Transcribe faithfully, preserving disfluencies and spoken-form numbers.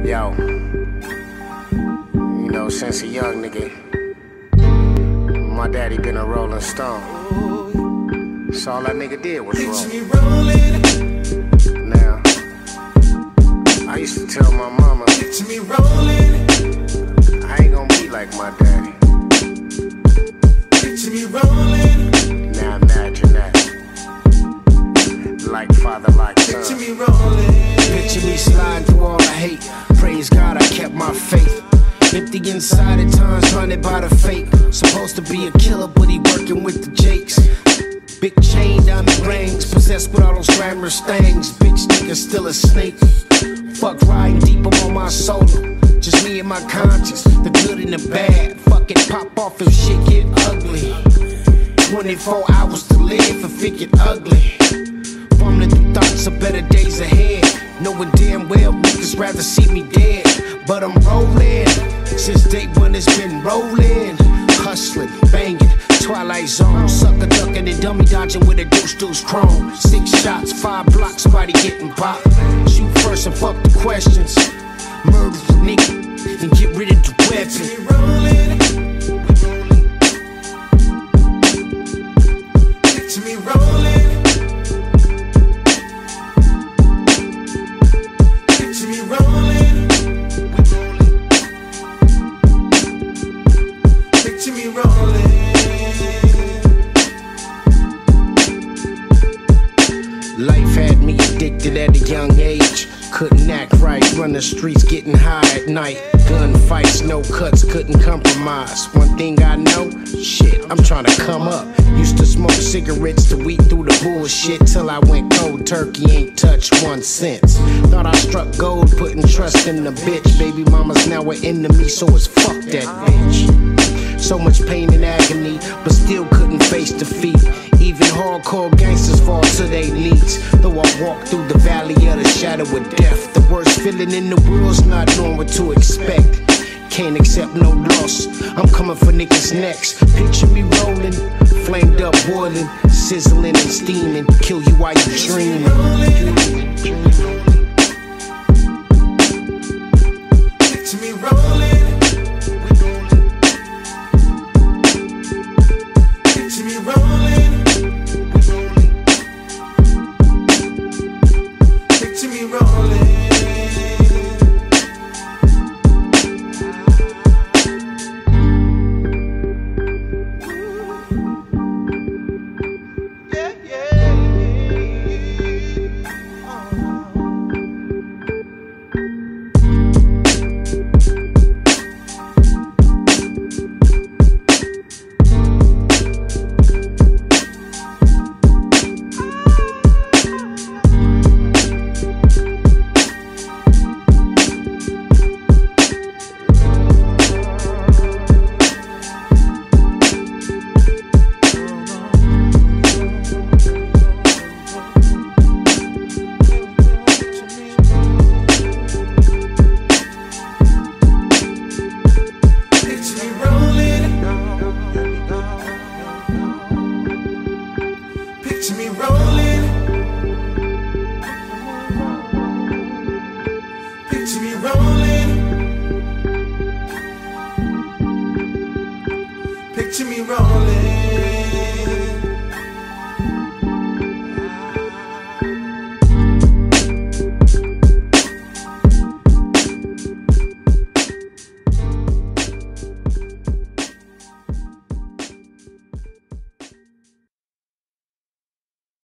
Yo, you know, since a young nigga, my daddy been a Rolling Stone. So all that nigga did was roll. Now, I used to tell my mama, picture me rolling. I ain't gonna be like my daddy. Picture me rolling. Now imagine that. Like father, like son. Picture me rolling. Picture me sliding through all the hate. Praise God, I kept my faith. Empty inside at times, haunted by the fake. Supposed to be a killer, but he working with the Jakes. Big chain, diamond rings, possessed with all those glamorous things. Bitch nigga still a snake. Fuck riding deep, I'm on my solo. Just me and my conscience, the good and the bad. Fuck it, pop off if shit get ugly. twenty-four hours to live if it get ugly. Fumbling through thoughts of better days ahead. Knowing damn well niggas rather see me dead. But I'm rolling, since day one it's been rolling. Hustling, banging, Twilight Zone. Sucker ducking and dummy dodging with a deuce deuce chrome. Six shots, five blocks, body getting popped. Shoot first and fuck the questions. Murder the nigga and get rid of the weapon. Picture me rolling. Picture me rolling. Picture me rolling. Life had me addicted at a young age. Couldn't act right, run the streets getting high at night. Gunfights, no cuts, couldn't compromise. One thing I know, shit, I'm trying to come up. Used to smoke cigarettes to weed through the bullshit till I went cold turkey, ain't touched one since. Thought I struck gold, putting trust in the bitch. Baby mama's now an enemy, so it's fuck that bitch. So much pain and agony, but still couldn't face defeat. Even hardcore gangsters fall to their knees. Though I walk through the valley of the shadow of death, the worst feeling in the world's not knowing what to expect. Can't accept no loss, I'm coming for niggas next. Picture me rolling, flamed up, boiling, sizzling and steaming. Kill you while you dreaming. Picture me rolling. Picture me rolling. Picture me rolling. Yeah, yeah. Picture me rolling. Picture me rolling. Picture me rolling.